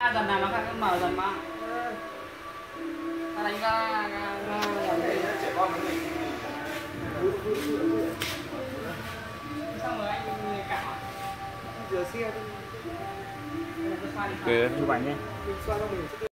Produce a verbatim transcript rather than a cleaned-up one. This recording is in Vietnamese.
Dần này nó phải mở dần mà. Ta đánh ra trẻ con nó nghỉ. Xong rồi anh người cả. Rửa xe. Kìa, chụp ảnh nhé. Mình xoa cho mình.